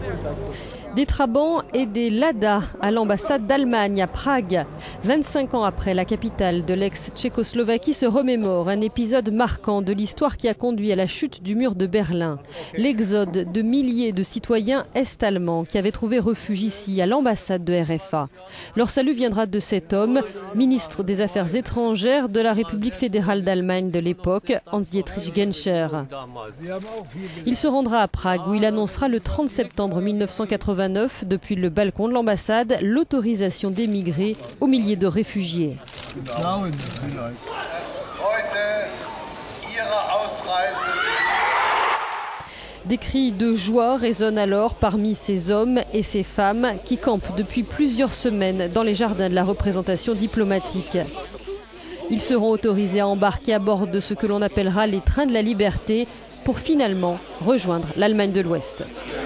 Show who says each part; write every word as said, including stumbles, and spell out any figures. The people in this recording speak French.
Speaker 1: Des Trabants et des Lada à l'ambassade d'Allemagne à Prague. vingt-cinq ans après, la capitale de l'ex-Tchécoslovaquie se remémore un épisode marquant de l'histoire qui a conduit à la chute du mur de Berlin. L'exode de milliers de citoyens est-allemands qui avaient trouvé refuge ici à l'ambassade de R F A. Leur salut viendra de cet homme, ministre des Affaires étrangères de la République fédérale d'Allemagne de l'époque, Hans-Dietrich Genscher. Il se rendra à Prague où il annoncera le trente septembre mille neuf cent quatre-vingt-neuf depuis le balcon de l'ambassade l'autorisation d'émigrer aux milliers de réfugiés. Des cris de joie résonnent alors parmi ces hommes et ces femmes qui campent depuis plusieurs semaines dans les jardins de la représentation diplomatique. Ils seront autorisés à embarquer à bord de ce que l'on appellera les trains de la liberté pour finalement rejoindre l'Allemagne de l'Ouest.